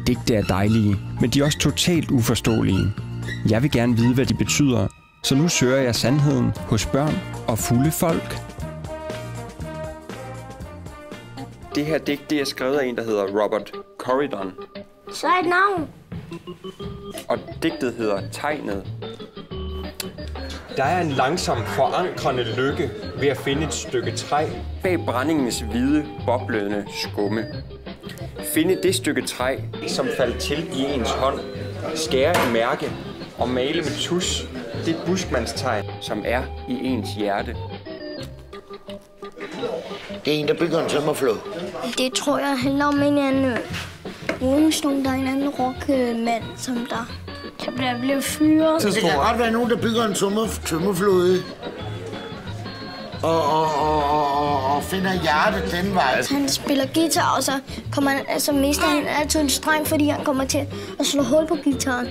Digte er dejlige, men de er også totalt uforståelige. Jeg vil gerne vide, hvad de betyder, så nu søger jeg sandheden hos børn og fulde folk. Det her digt, det er skrevet af en, der hedder Robert Corridon. Så er et navn. Og digtet hedder Tegnet. Der er en langsom forankrende lykke ved at finde et stykke træ bag brændingens hvide, boblende skumme. Finde det stykke træ, som faldt til i ens hånd. Skære et mærke og male med tus det buskmandstegn, som er i ens hjerte. Det er en, der bygger en tømmerflåde. Det tror jeg handler om en anden Rolling, der er en anden rockmand, som der bliver fyret. Så det kan godt være nogen, der bygger en tømmerflåde og finder hjertet den vej. Han spiller guitar, og så mister han altid en streng, fordi han kommer til at slå hul på guitaren.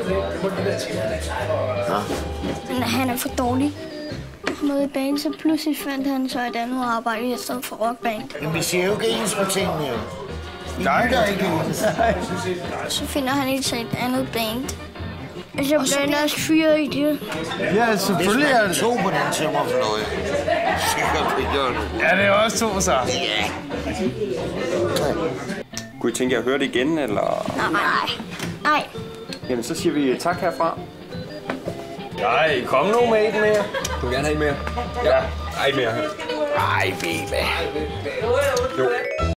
Ja. Men han er for dårlig. Med i band, så pludselig fandt han så et andet arbejde i stedet for rockband. Men vi ser jo ikke ens på tingene, jo. Nej, der er ikke ens. Så finder han et andet band. Og så bliver han også fyret i det. Ja, selvfølgelig er det. To på den tømmerflåde. Sikkert, det gør det. Ja, det er også to, så. Ja. Kunne I tænke jer at høre det igen, eller? Nej. Jamen, så siger vi tak herfra. Nej, kom nu med et mere. Du vil gerne have en mere? Ja. Ej, mere. Ej, ved I hvad? Jo.